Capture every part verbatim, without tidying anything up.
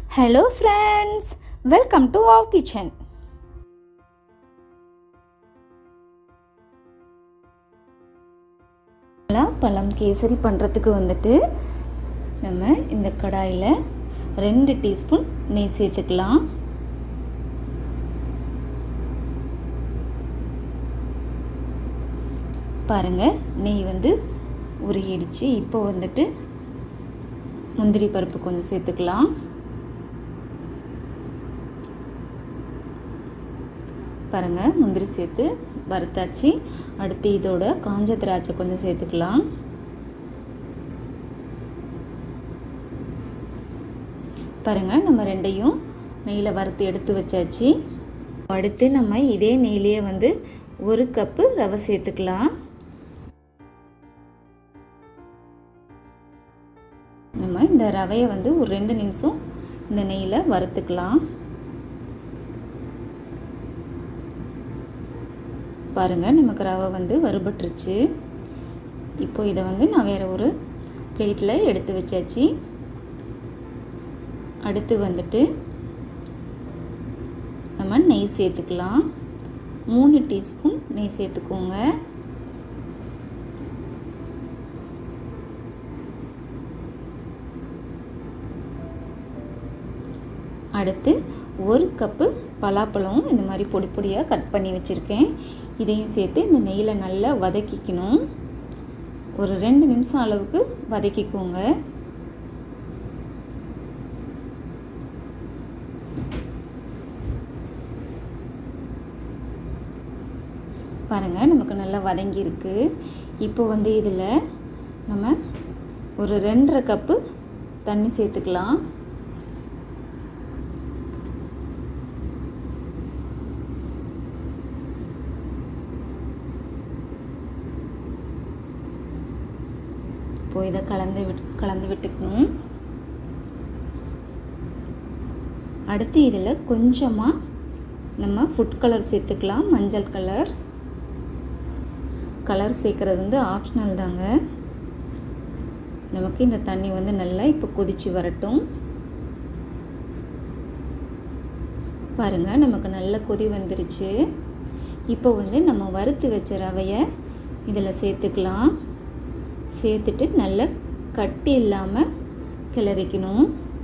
Hello friends, welcome to our kitchen. பழம் கேசரி பண்ணுறதுக்கு வந்துட்டு நம்ம இந்த கடாயில் ரெண்டு டீஸ்பூன் நெய் சேர்த்துக்கலாம். பாருங்கள், நெய் வந்து உருகிடுச்சு. இப்போ வந்துட்டு முந்திரி பருப்பு கொஞ்சம் சேர்த்துக்கலாம். பாருங்கள், முந்திரி சேர்த்து வறுத்தாச்சு. அடுத்து இதோட காஞ்ச திராட்சை கொஞ்சம் சேர்த்துக்கலாம். பாருங்கள், நம்ம ரெண்டையும் நெய்யில் வறுத்து எடுத்து வச்சாச்சு. அடுத்து நம்ம இதே நெய்லேயே வந்து ஒரு கப்பு ரவை சேர்த்துக்கலாம். நம்ம இந்த ரவையை வந்து ஒரு ரெண்டு நிமிஷம் இந்த நெய்யில் வறுத்துக்கலாம். பாருங்கள், நமக்கு ரவை வந்து வறுபட்டுருச்சு. இப்போ இதை வந்து நான் வேறு ஒரு பிளேட்டில் எடுத்து வச்சாச்சு. அடுத்து வந்துட்டு நம்ம நெய் சேர்த்துக்கலாம். மூணு டீஸ்பூன் நெய் சேர்த்துக்கோங்க. அடுத்து ஒரு கப்பு பலாப்பழம் இந்த மாதிரி பொடி பொடியாக கட் பண்ணி வச்சுருக்கேன். இதையும் சேர்த்து இந்த நெய்யில் நல்லா வதக்கிக்கணும். ஒரு ரெண்டு நிமிஷம் அளவுக்கு வதக்கிக்கோங்க. பாருங்கள், நமக்கு நல்லா வதங்கியிருக்கு. இப்போ வந்து இதில் நம்ம ஒரு ரெண்டரை கப்பு தண்ணி சேர்த்துக்கலாம். இப்போ இதை கலந்து விட் கலந்து விட்டுக்கணும். அடுத்து இதில் கொஞ்சமாக நம்ம ஃபுட் கலர் சேர்த்துக்கலாம். மஞ்சள் கலர் கலர் சேர்க்குறது வந்து ஆப்ஷனல் தாங்க. நமக்கு இந்த தண்ணி வந்து நல்லா இப்போ கொதித்து வரட்டும். பாருங்கள், நமக்கு நல்ல கொதி வந்துருச்சு. இப்போ வந்து நம்ம வறுத்து வச்ச ரவையை இதில் சேர்த்துக்கலாம். சேர்த்துட்டு நல்லா கட்டி இல்லாமல் கிளறிக்கணும்.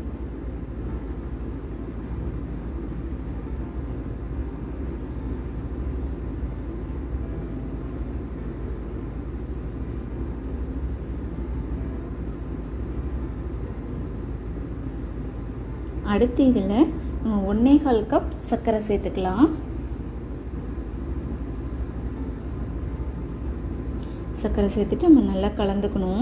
அடுத்து இதில் நம்ம ஒன்றே கால் கப் சர்க்கரை சேர்த்துக்கலாம். சர்க்கரை சேர்த்துட்டு நம்ம நல்லா கலந்துக்கணும்.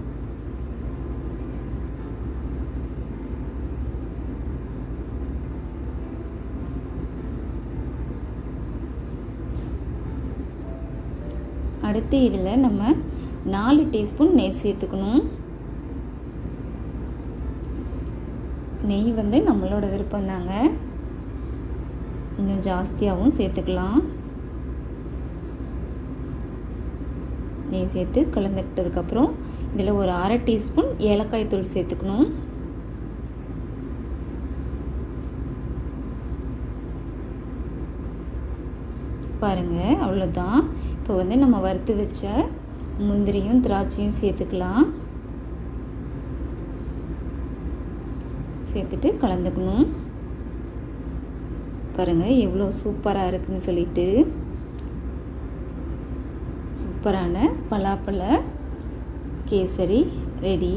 அடுத்து இதில் நம்ம நாலு டீஸ்பூன் நெய் சேர்த்துக்கணும். நெய் வந்து நம்மளோட விருப்பம் தாங்க. இன்னும் ஜாஸ்தியாகவும் சேர்த்துக்கலாம். நெய் சேர்த்து கலந்துக்கிட்டதுக்கப்புறம் இதில் ஒரு அரை டீஸ்பூன் ஏலக்காய் தூள் சேர்த்துக்கணும். பாருங்கள், அவ்வளோதான். இப்போ வந்து நம்ம வறுத்து வச்ச முந்திரியும் திராட்சையும் சேர்த்துக்கலாம். சேர்த்துட்டு கலந்துக்கணும். பாருங்கள், எவ்வளோ சூப்பராக இருக்குதுன்னு சொல்லிட்டு. சூப்பரான பலாப்பழ கேசரி ரெடி.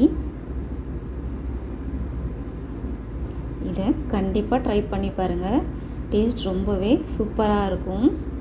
இதை கண்டிப்பாக ட்ரை பண்ணி பாருங்கள். டேஸ்ட் ரொம்பவே சூப்பராக இருக்கும்.